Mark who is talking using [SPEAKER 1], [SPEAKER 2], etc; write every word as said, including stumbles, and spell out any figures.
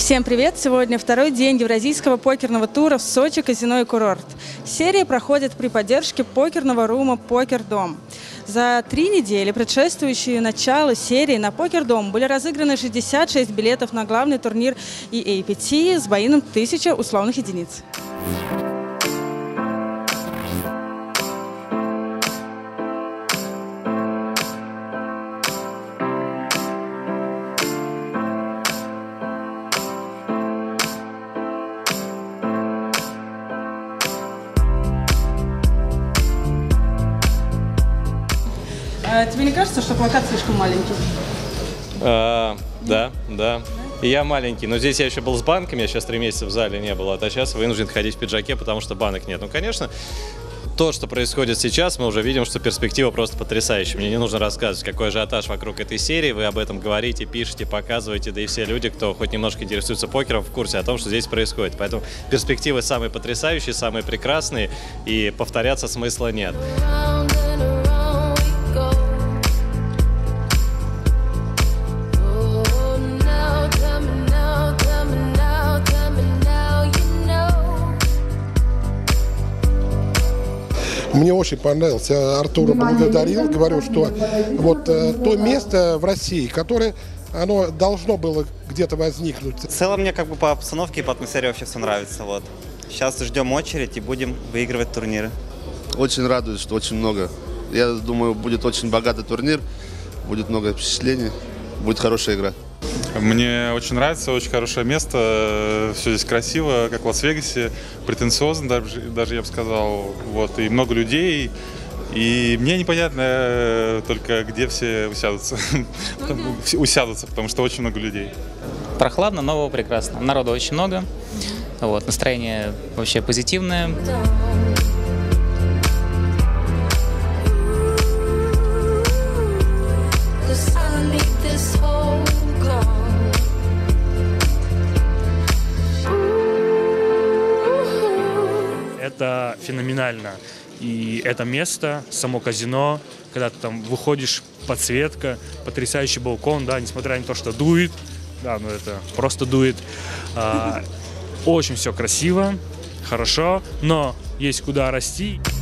[SPEAKER 1] Всем привет! Сегодня второй день евразийского покерного тура в Сочи казино и курорт. Серия проходит при поддержке покерного рума «Покердом». За три недели, предшествующие началу серии, на «Покердом» были разыграны шестьдесят шесть билетов на главный турнир и эй пи ти с боином тысяча условных единиц. А тебе не кажется, что плакат слишком маленький?
[SPEAKER 2] А, да, да. И я маленький, но здесь я еще был с банками, я сейчас три месяца в зале не был, а сейчас вынужден ходить в пиджаке, потому что банок нет. Ну, конечно, то, что происходит сейчас, мы уже видим, что перспектива просто потрясающая. Мне не нужно рассказывать, какой ажиотаж вокруг этой серии. Вы об этом говорите, пишете, показываете, да и все люди, кто хоть немножко интересуется покером, в курсе о том, что здесь происходит. Поэтому перспективы самые потрясающие, самые прекрасные, и повторяться смысла нет.
[SPEAKER 3] Мне очень понравился. Я Артура благодарил, говорю, что вот э, то место в России, которое оно должно было где-то возникнуть.
[SPEAKER 4] В целом мне как бы по обстановке и по атмосфере вообще все нравится. Вот. Сейчас ждем очередь и будем выигрывать турниры.
[SPEAKER 5] Очень радует, что очень много. Я думаю, будет очень богатый турнир, будет много впечатлений, будет хорошая игра.
[SPEAKER 6] Мне очень нравится, очень хорошее место, все здесь красиво, как в Лас-Вегасе, претенциозно даже, даже я бы сказал, вот, и много людей, и мне непонятно только, где все усядутся, усядутся, потому что очень много людей.
[SPEAKER 7] Прохладно, но прекрасно, народу очень много, вот, настроение вообще позитивное.
[SPEAKER 8] Это феноменально. И это место, само казино, когда ты там выходишь, подсветка, потрясающий балкон, да, несмотря на то, что дует, да, ну это просто дует. А, очень все красиво, хорошо, но есть куда расти.